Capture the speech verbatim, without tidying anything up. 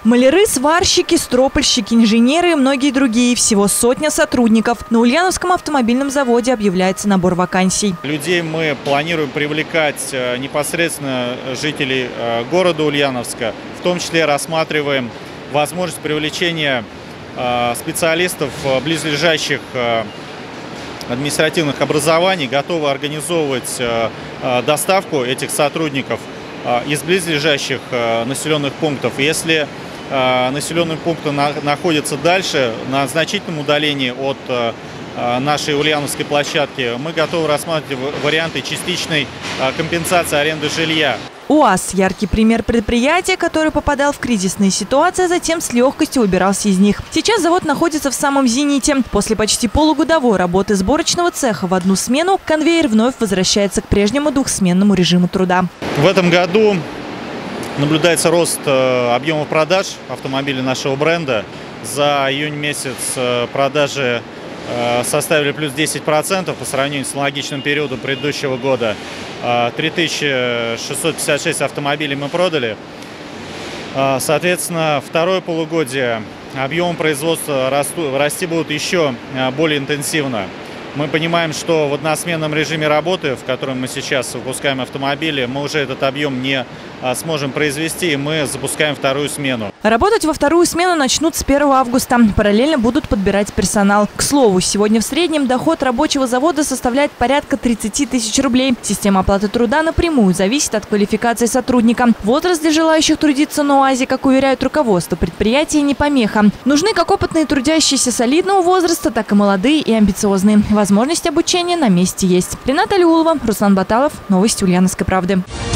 Маляры, сварщики, стропольщики, инженеры и многие другие. Всего сотня сотрудников. На Ульяновском автомобильном заводе объявляется набор вакансий. Людей мы планируем привлекать непосредственно жителей города Ульяновска. В том числе рассматриваем возможность привлечения специалистов близлежащих административных образований, готовы организовывать доставку этих сотрудников из близлежащих населенных пунктов. Если населенные пункты находятся дальше, на значительном удалении от нашей ульяновской площадки, мы готовы рассматривать варианты частичной компенсации аренды жилья. УАЗ – яркий пример предприятия, который попадал в кризисные ситуации, а затем с легкостью выбирался из них. Сейчас завод находится в самом зените. После почти полугодовой работы сборочного цеха в одну смену конвейер вновь возвращается к прежнему двухсменному режиму труда. В этом году наблюдается рост объемов продаж автомобилей нашего бренда. За июнь месяц продажи составили плюс десять процентов по сравнению с аналогичным периодом предыдущего года. три тысячи шестьсот пятьдесят шесть автомобилей мы продали. Соответственно, второе полугодие объемы производства расту, расти будут еще более интенсивно. Мы понимаем, что в односменном режиме работы, в котором мы сейчас выпускаем автомобили, мы уже этот объем не сможем произвести, и мы запускаем вторую смену. Работать во вторую смену начнут с первого августа. Параллельно будут подбирать персонал. К слову, сегодня в среднем доход рабочего завода составляет порядка тридцати тысяч рублей. Система оплаты труда напрямую зависит от квалификации сотрудника. Возраст для желающих трудиться на УАЗе, как уверяют руководство предприятия, не помеха. Нужны как опытные трудящиеся солидного возраста, так и молодые и амбициозные. Возможность обучения на месте есть. Рената Алиулова, Руслан Баталов. Новости Ульяновской правды.